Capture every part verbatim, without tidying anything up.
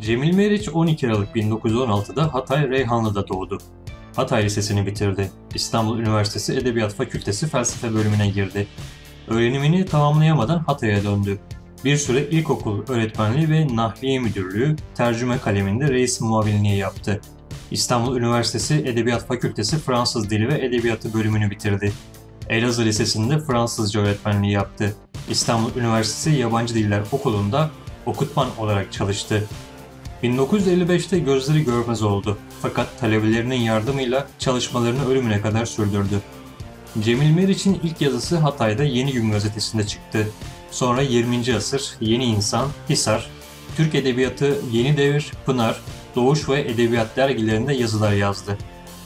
Cemil Meriç on iki Aralık bin dokuz yüz on altıda Hatay Reyhanlı'da doğdu. Hatay Lisesi'ni bitirdi. İstanbul Üniversitesi Edebiyat Fakültesi Felsefe bölümüne girdi. Öğrenimini tamamlayamadan Hatay'a döndü. Bir süre ilkokul öğretmenliği ve Nahliye Müdürlüğü, tercüme kaleminde reis muavinliği yaptı. İstanbul Üniversitesi Edebiyat Fakültesi Fransız Dili ve Edebiyatı bölümünü bitirdi. Elazığ Lisesi'nde Fransızca öğretmenliği yaptı. İstanbul Üniversitesi Yabancı Diller Okulu'nda okutman olarak çalıştı. bin dokuz yüz elli beşte gözleri görmez oldu fakat talebelerinin yardımıyla çalışmalarını ölümüne kadar sürdürdü. Cemil Meriç'in ilk yazısı Hatay'da Yeni Gün gazetesinde çıktı. Sonra yirminci Asır, Yeni İnsan, Hisar, Türk Edebiyatı, Yeni Devir, Pınar, Doğuş ve Edebiyat dergilerinde yazılar yazdı.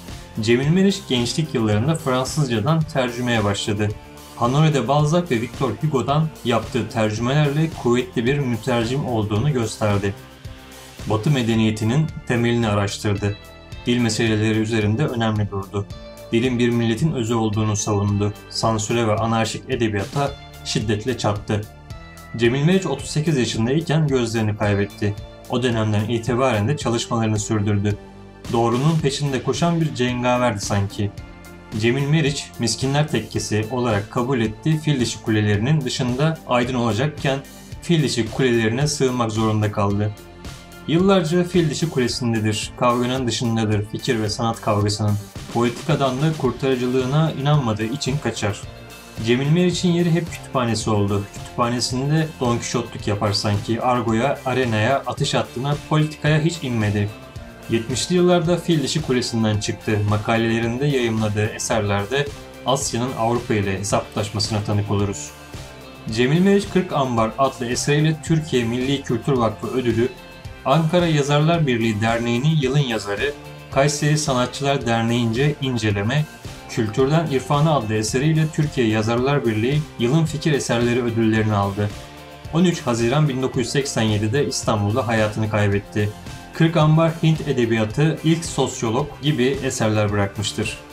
Cemil Meriç gençlik yıllarında Fransızcadan tercümeye başladı. Honoré de Balzac ve Victor Hugo'dan yaptığı tercümelerle kuvvetli bir mütercim olduğunu gösterdi. Batı medeniyetinin temelini araştırdı. Dil meseleleri üzerinde önemli durdu. Dilin bir milletin özü olduğunu savundu. Sansüre ve anarşik edebiyata şiddetle çattı. Cemil Meriç otuz sekiz yaşındayken gözlerini kaybetti. O dönemden itibaren de çalışmalarını sürdürdü. Doğrunun peşinde koşan bir cengaverdi sanki. Cemil Meriç, Miskinler Tekkesi olarak kabul ettiği Fildişi Kulelerinin dışında aydın olacakken Fildişi Kulelerine sığınmak zorunda kaldı. Yıllarca Fildişi Kulesi'ndedir, kavganın dışındadır, fikir ve sanat kavgasının. Politikadan da kurtarıcılığına inanmadığı için kaçar. Cemil Meriç'in yeri hep kütüphanesi oldu. Kütüphanesinde Don Kişotluk yapar sanki, argoya, arenaya, atış hattına, politikaya hiç inmedi. yetmişli yıllarda Fildişi Kulesi'nden çıktı. Makalelerinde yayımladığı eserlerde Asya'nın Avrupa ile hesaplaşmasına tanık oluruz. Cemil Meriç kırk Ambar adlı eseriyle Türkiye Milli Kültür Vakfı ödülü, Ankara Yazarlar Birliği Derneği'nin yılın yazarı, Kayseri Sanatçılar Derneği'nce inceleme, Kültürden İrfana adlı eseriyle Türkiye Yazarlar Birliği Yılın Fikir Eserleri ödüllerini aldı. on üç Haziran bin dokuz yüz seksen yedide İstanbul'da hayatını kaybetti. kırk Ambar Hint Edebiyatı, İlk Sosyolog gibi eserler bırakmıştır.